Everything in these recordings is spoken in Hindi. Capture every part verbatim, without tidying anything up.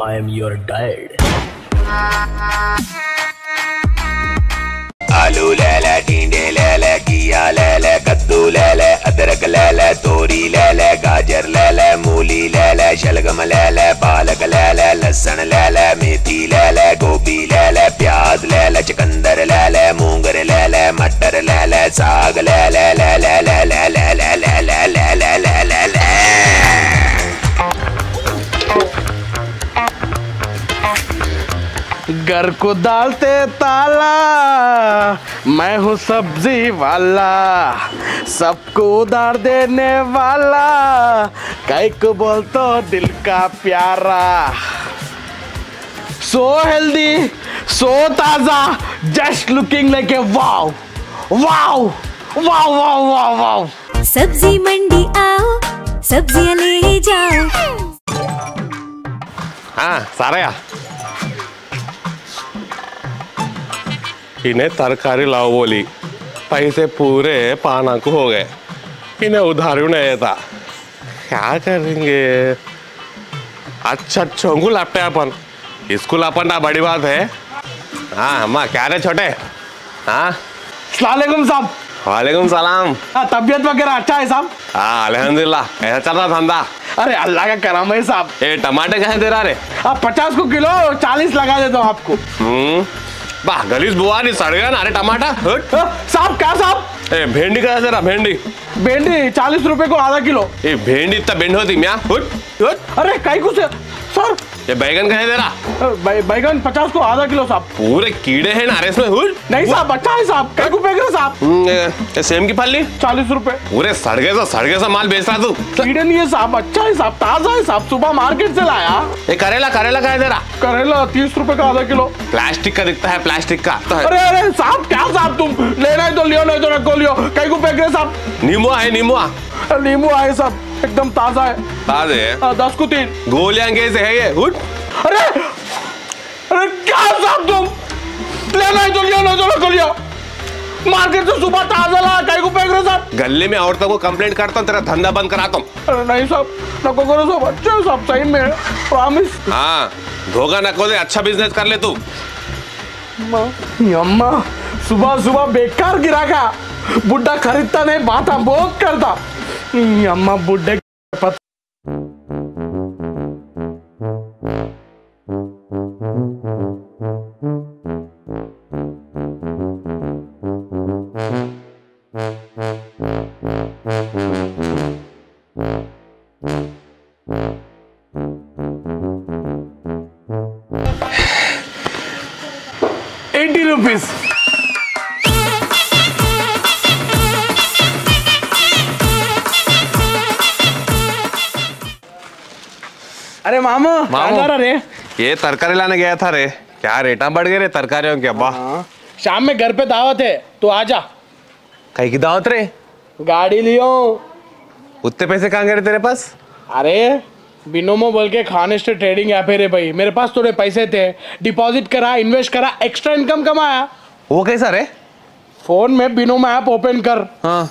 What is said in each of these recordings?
I am your dad. आलू ले ले, टिंडे ले ले, घिया ले ले, कद्दू ले ले, अदरक ले ले, तोरी ले ले, गाजर ले ले, मूली ले ले, शलगम ले ले, पालक ले ले, लहसुन ले ले, मेथी ले ले, गोभी ले ले, प्याज ले ले, चुकंदर ले ले, मूंगर ले ले, मटर ले ले, साग ले ले ले ले ले ले ले ले ले ले ले ले ले ले ले। घर को डालते ताला, मैं हूँ सब्जी वाला, सबको उधार देने वाला, कई को बोल तो दिल का प्यारा। सो हेल्दी, सो ताजा, just looking like a wow wow wow wow wow wow. सब्जी मंडी आओ, सब्जियां ले जाओ। हाँ सारा इन्हें तरकारी लाओ बोली, पैसे पूरे पाना को हो गए, इन्हें उधार नहीं था, क्या करेंगे। अच्छा अच्छा को लापटे अपन स्कूल अपन ना बड़ी बात है। हाँ अम्मा क्या रे छोटे। हाँ अस्सलामुअलैकुम साहब। वालेकुम सलाम। हाँ तबीयत वगैरह अच्छा है साहब? हाँ अल्हम्दुलिल्लाह, ऐसा चल रहा धंधा? अरे अल्लाह का करम है साहब। ए टमाटर कैसे दे रहा रे? आप पचास को किलो चालीस लगा देता हूँ आपको। हम्म वाह गलीस बुआ नहीं सड़ गया ना रे टमाटर। साहब क्या साहब? ए भेंडी कैसे दे रहा? भेंडी भेंडी चालीस रुपए को आधा किलो। ए भेंडी इतना भेंड होती म्या। अरे कई कुछ सर। ये बैगन कैसे दे रहा? बैगन पचास को आधा किलो साहब। पूरे कीड़े हैं ना इसमें। नहीं साहब अच्छा है साहब। कई को फेंक रहे साहब? सेम की फली चालीस रुपए। पूरे सड़गे सा सड़गे सा माल बेच रहा तू। कीड़े नहीं है साहब, अच्छा है साहब, ताजा है साहब, सुबह मार्केट से लाया। ये करेला करेला कैसे दे रहा? करेला तीस रुपए का आधा किलो। प्लास्टिक का दिखता है, प्लास्टिक का। अरे अरे साहब क्या साहब, तुम लेना है तो लियो, नहीं तो रखो लियो। कई को फेंक रहे साहब? नींबू है नींबू नींबू है साहब, एकदम ताजा है। ताजे है? दस को तीन। गोलियां कैसे है ये? उठ। अरे अरे क्या साहब तुम लेना है तो लियो, नहीं तो रखो लियो। मार्केट से सुबह ताजा ला, कई को फेंक रहे साहब? गले में औरतों को कंप्लेंट करता हूँ, तेरा धंधा बंद कराता हूँ। अरे नहीं साहब नको करो साहब, अच्छा साहब सही में प्रॉमिस। हाँ धोखा नको दे, अच्छा बिजनेस कर ले तू। अम्मा सुबह सुबह बेकार गिराका, बुड्ढा खरीदता नहीं, बात हम बहुत करता। अम्मा बुड्ढे पता एटी रुपीज। अरे मामू मामू क्या रे? ये तरकारी लाने गया था रे, क्या रेटा बढ़ गए रे तरकारियों के अब्बा। शाम में घर पे दावत है, तू आजा। कहीं की दावत रे? गाड़ी लियो। उतने पैसे कहाँ गए तेरे पास? अरे बिनोमो बोल के खाने से ट्रेडिंग ऐप है रे भाई, मेरे पास थोड़े पैसे थे, डिपॉजिट करा, इन्वेस्ट करा, एक्स्ट्रा इनकम कमाया। वो कैसा रे? फोन में बिनोमो ऐप ओपन कर। हाँ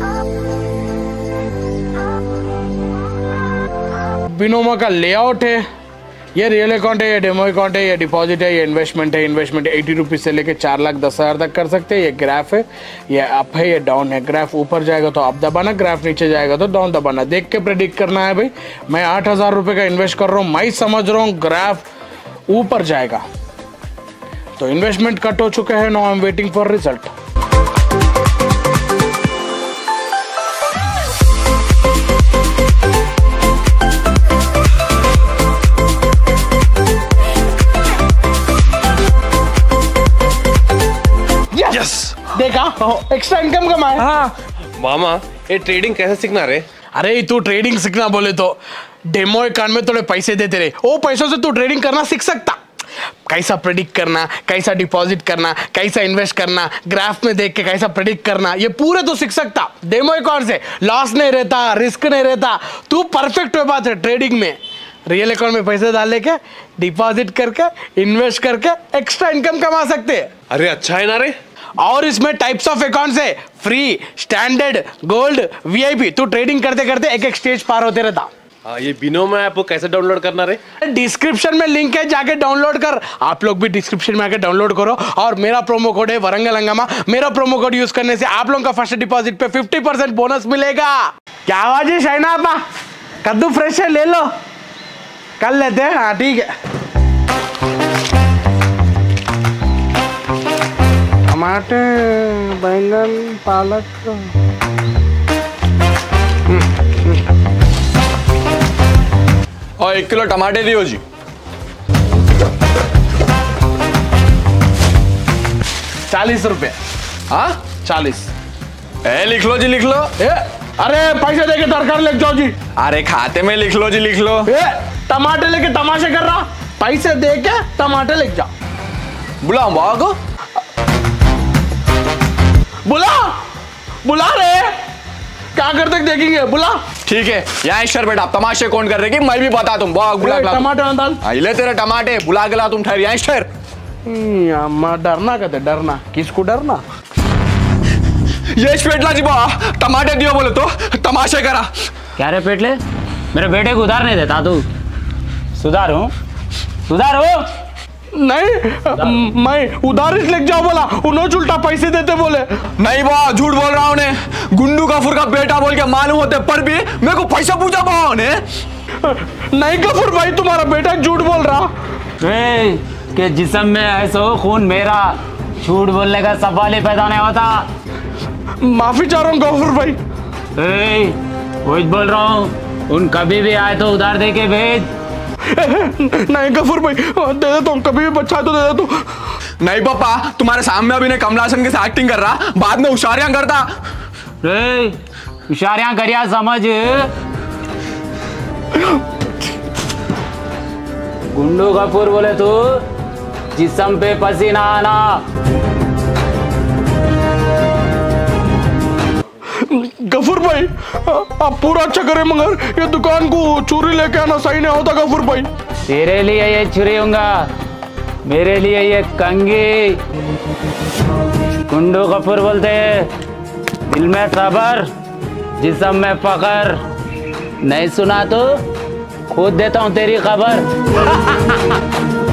बिनोमो का लेआउट है, ये रियल अकाउंट है, ये डेमो अकाउंट है, ये डिपॉजिट है, ये इन्वेस्टमेंट है। इन्वेस्टमेंट एटी रुपीज से लेके चार लाख दस हजार तक कर सकते हैं। ये ग्राफ है, ये अप है, ये डाउन है। ग्राफ ऊपर जाएगा तो अप दबाना, ग्राफ नीचे जाएगा तो डाउन दबाना, देख के प्रेडिक्ट करना है भाई। मैं आठ हजार रुपये का इन्वेस्ट कर रहा हूँ, मैं समझ रहा हूँ ग्राफ ऊपर जाएगा तो इन्वेस्टमेंट कट हो चुका है। Now I am waiting for result. देखा एक्स्ट्रा इनकम कमाए। हाँ मामा ये ट्रेडिंग कैसे सीखना रे? अरे तू ट्रेडिंग सीखना बोले तो डेमो अकाउंट में थोड़े पैसे देते रहे, वो पैसों से तू ट्रेडिंग करना सीख सकता। कैसा प्रेडिक्ट करना, कैसा डिपॉजिट करना, कैसा इन्वेस्ट करना, ग्राफ में देख के कैसा प्रेडिक्ट करना, ये पूरे तू सीख सकता। डेमो अकाउंट से लॉस नहीं रहता, रिस्क नहीं रहता, तू परफेक्ट हो बात है ट्रेडिंग में। रियल अकाउंट में पैसे डाल लेके डिपॉजिट करके इन्वेस्ट करके एक्स्ट्रा इनकम कमा सकते हैं। अरे अच्छा है ना रे। और इसमें टाइप्स ऑफ अकाउंट्स है, फ्री, स्टैंडर्ड, गोल्ड, वीआईपी। तू ट्रेडिंग करते करते एक एक स्टेज पार होते रहता। हाँ, ये बिनोमो ऐप कैसे डाउनलोड करना रे? डिस्क्रिप्शन में लिंक है, जाके डाउनलोड कर। आप लोग भी डिस्क्रिप्शन में आके डाउनलोड करो और मेरा प्रोमो कोड है वरंगल हंगामा। मेरा प्रोमो कोड यूज करने से आप लोगों का फर्स्ट डिपॉजिट पे फिफ्टी परसेंट बोनस मिलेगा। क्या आवाज है शाइना आपा? कद्दू फ्रेश है, ले लो, कर लेते हैं। हाँ ठीक है। टमाटर, बैंगन, पालक। और एक किलो टमाटे दियो जी। चालीस रुपए। हाँ चालीस। ए लिख लो जी, लिख लो। ए, अरे पैसे देके तरकारी लेके जाओ जी। अरे खाते में लिख लो जी, लिख लो। ए, टमाटर लेके तमाशे कर रहा? पैसे देके टमाटर लेके जाओ। बुलाओ बाबा को। बुला बुला रे, क्या करते देखेंगे, बुला। ठीक है, यहाँ शर बेटा, आप तमाशे कौन कर रहे कि मैं भी बता तुम। बुला बुला टमाटर डाल। ले तेरे टमाटे, बुला के ला तुम। ठहर यहाँ शर। अम्मा डरना कहते, डरना किसको डरना? ये पेटला जी बा, टमाटे दियो बोले तो तमाशे करा। क्या रे पेटले, मेरे बेटे को उधार नहीं देता तू? सुधारू सुधारू। नहीं, मैं उधार लेके जाओ बोला, उन्होंने उल्टा पैसे देते बोले। नहीं बा, झूठ बोल रहा हूँ। गुंडू गफूर का बेटा बोल के मालूम होते पर भी मेरे को पैसा पूछा बा ने। नहीं गफूर भाई, तुम्हारा बेटा झूठ बोल रहा ए, कि जिस्म में है सो खून मेरा, झूठ बोलने का सवाल ही पैदा नहीं होता। माफी चाह रहा हूँ गफूर भाई। ए, वही बोल रहा हूँ, उन कभी भी आए तो उधार दे के भेज। नहीं गफूर भाई, दे देता हूँ, कभी भी बच्चा है तो दे देता हूँ। नहीं पापा, तुम्हारे सामने अभी ने कमलासन के साथ एक्टिंग कर रहा, बाद में उशारियां करता। ए, इशारियां करिया समझ। गुंडू गफूर बोले तो जिस्म पे पसीना आना। गफूर भाई, आप पूरा अच्छा करें, मगर ये दुकान को चोरी लेके आना सही नहीं होता गफूर भाई। तेरे लिए ये छुरी होगा, मेरे लिए ये कंगी। गुंडू गफूर बोलते हैं दिल में सबर, जिस्म में फकर। नहीं सुना तो खुद देता हूँ तेरी खबर।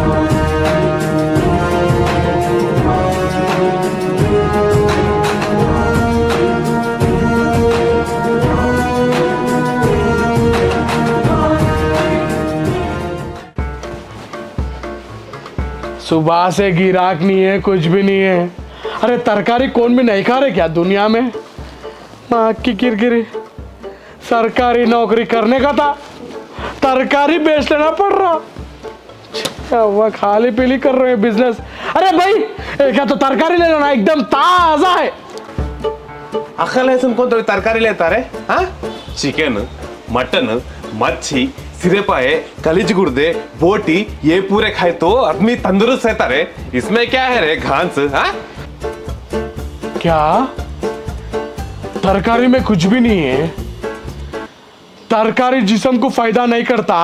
सुबह से गिराक नहीं है, कुछ भी नहीं है। अरे तरकारी कौन भी नहीं खा रहे क्या दुनिया में? माँ की किरकिरी, सरकारी नौकरी करने का था, तरकारी बेच लेना पड़ रहा। क्या हुआ, खाली पीली कर रहे हैं बिजनेस। अरे भाई, क्या तो तरकारी ले लो ना, एकदम ताजा है। अकल है तुमको तो तरकारी लेता रे? हाँ, चिकन, मटन, मच्छी, सिरेपाए, कलिज गुर्दे, बोटी, ये पूरे खाए तो आदमी तंदुरुस्त रहता रे। इसमें क्या है रे, घास? हाँ, क्या तरकारी में कुछ भी नहीं है? तरकारी जिस्म को फायदा नहीं करता।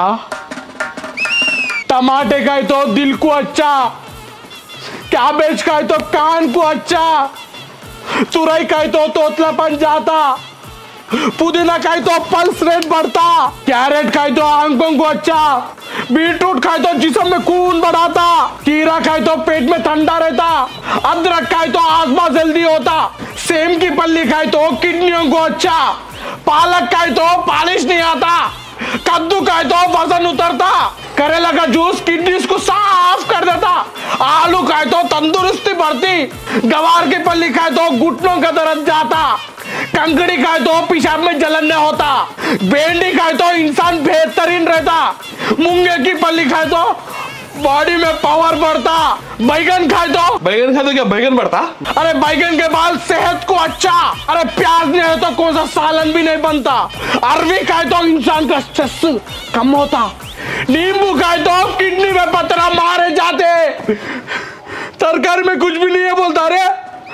टमाटे खाए तो दिल को अच्छा, कैबेज खाए तो कान को अच्छा, तुरई खाए तो तोतलापन जाता, पुदीना खाए तो पल्स रेट बढ़ता, कैरेट खाए तो आंखों को अच्छा, बीटरूट खाए तो जिस्म में खून बढ़ाता, खीरा खाए तो पेट में ठंडा रहता, अदरक खाए तो आसमा जल्दी होता, सेम की पल्ली खाए तो किडनियों को अच्छा, पालक खाए तो पालिश नहीं आता, कद्दू खाए तो वजन उतरता, करेला का जूस किडनीज को साफ कर देता, आलू खाए तो तंदुरुस्ती बढ़ती, गवार की पल्ली खाए तो घुटनों का दर्द जाता, कंकड़ी खाए तो पेशाब में जलन नहीं होता, भेंडी खाए तो इंसान बेहतरीन रहता, मूंगे की पल्ली खाए तो बॉडी में पावर बढ़ता, बैगन खाए तो बैगन खाए तो क्या बैगन बढ़ता? अरे बैगन के बाद सेहत को अच्छा, अरे प्याज नहीं है तो कौन सा सालन भी नहीं बनता, अरवी खाए तो इंसान का स्ट्रेस कम होता, नींबू खाए तो किडनी में पत्थर मारे जाते। तरकारी में कुछ भी नहीं है बोलता रे।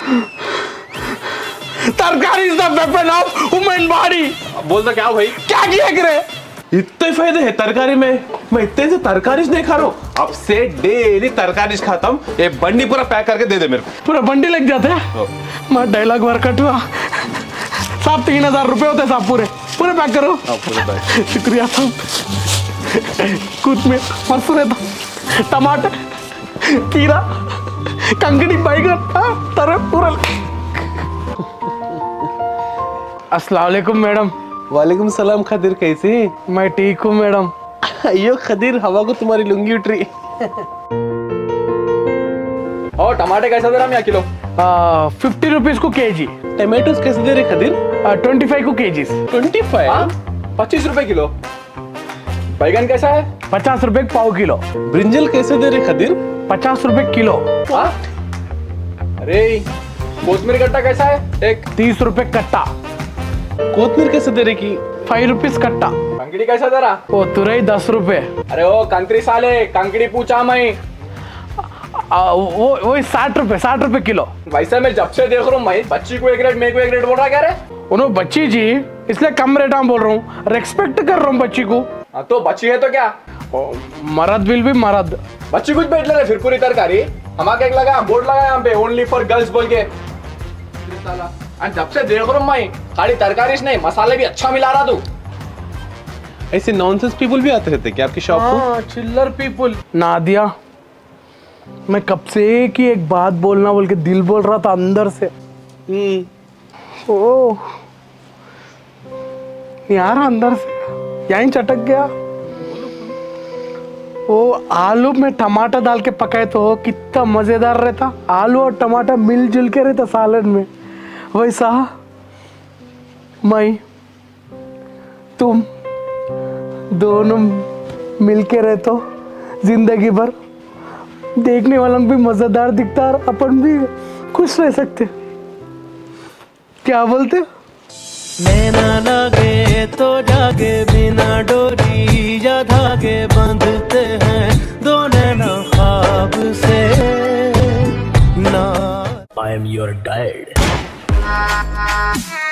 Tarkari is the weapon of human body. बोलता क्या भाई? क्या किया करे? इतने फायदे है तरकारी में, मैं इतने से तरकारी नहीं खा रहा हूँ। अब से डेली तरकारी खाता हूँ। ये बंडी पूरा पैक करके दे दे मेरे को। पूरा बंडी लग जाता है। मैं डायलॉग वर्कआउट हुआ साहब, तीन हजार रुपए होते साहब पूरे। पूरे पैक करो। पूरे पैक। शुक्रिया साहब। कुछ में मस्त रहता, टमाटर, खीरा, कंकड़ी, बैगन, तरह पूरा। अस्सलाम वालेकुम मैडम। वालेकुम सलाम खदीर, कैसे? मैं ठीक हूँ मैडम। अयो खदीर, हवा को तुम्हारी लुंगी उठ रही। और टमाटे कैसा दे रहा मैं किलो? फिफ्टी रुपीज को केजी। टमाटोस कैसे दे रहे खदीर? ट्वेंटी फाइव को केजी। ट्वेंटी फाइव पच्चीस रुपए किलो। बैगन कैसा है? पचास रुपए पाव किलो। ब्रिंजल कैसे दे रहे खदीर? पचास रुपए किलो। हाँ? अरे कोथमीर कट्टा कैसा है? एक तीस रुपए कट्टा। कोथमीर कैसे दे रहे की? फाइव रुपीज कट्टा। कंकड़ी कैसा दे रहा? ओ तुरई दस रुपए। अरे ओ कंकड़ी साले, कंकड़ी पूछा मैं। आ, वो वो साठ रुपए साठ रुपए किलो। वैसे मैं जब से देख रहा हूँ मैं, बच्ची को एक रेट, मेरे को एक रेट बोल रहा क्या रे? उन्होंने बच्ची जी, इसलिए कम रेट में बोल रहा हूँ, रेस्पेक्ट कर रहा हूँ बच्ची को। हाँ तो बच्ची है तो क्या? ओ, मरद बिल भी मरद। बच्ची कुछ बैठ ले फिर पूरी तरकारी। हमारा एक लगा बोर्ड लगा यहाँ पे, ओनली फॉर गर्ल्स बोल के। जब से देख रहा हूँ मैं, खाली तरकारी नहीं मसाले भी अच्छा मिला रहा तू। ऐसे नॉनसेंस पीपल भी आते रहते क्या आपकी शॉप को? चिल्लर पीपल। नादिया, मैं कब से की एक बात बोलना बोल के दिल बोल रहा था अंदर से। ओ यार अंदर से यहीं चटक गया। वो आलू में टमाटर डाल के पकाए तो कितना मजेदार रहता। आलू और टमाटर मिलजुल के रहता सालन में। वैसा मैं तुम दोनों मिलके रहे तो जिंदगी भर देखने वालों को भी मजेदार दिखता और अपन भी खुश रह सकते। क्या बोलते? नैना लागे तो जागे, बिना डोरी या धागे बांधते हैं दो नैना ख्वाब से ना। I am your guide.